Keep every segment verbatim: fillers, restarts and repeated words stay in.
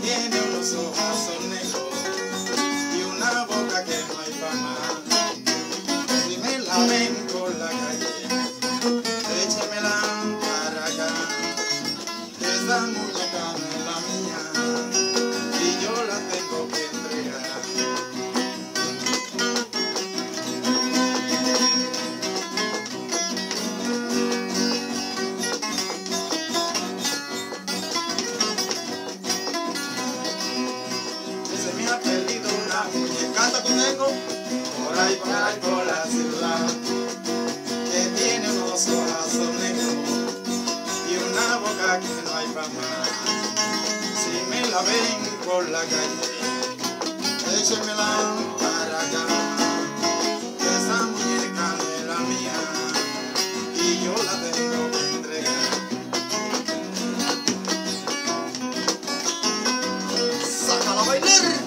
tiene unos ojos negros y una boca que no hay pa' más. Si me la ven por la calle, échemela para acá, que esa muñeca no es la mía y yo la tengo que entregar. Se me ha perdido una muñeca que tengo por ahí, por ahí, por la ciudad, que tiene unos ojos negros y una boca que no hay pa' más. Si me la ven por la calle, échemela para acá, que esa muñeca no es la mía y yo la tengo que entregar. ¡Sácala a bailar!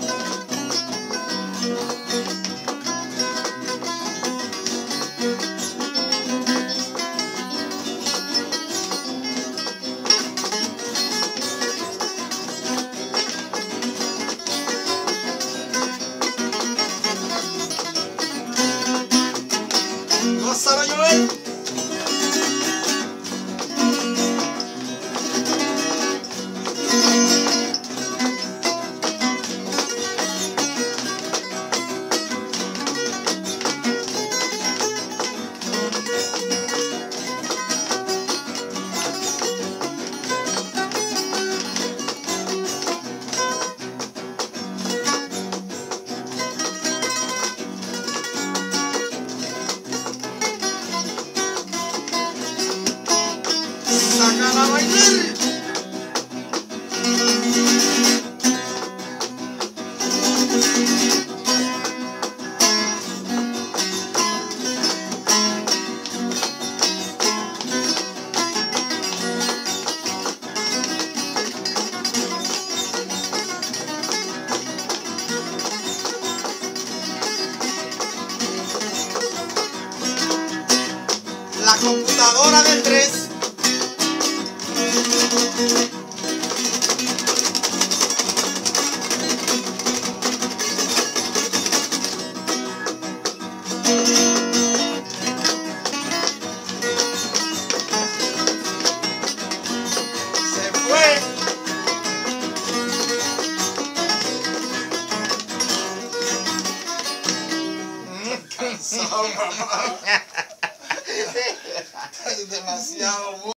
¡Gózala, Joel! ¡Sácala a bailar! La computadora del tres. Se fue. Cansado, mamá. Es demasiado.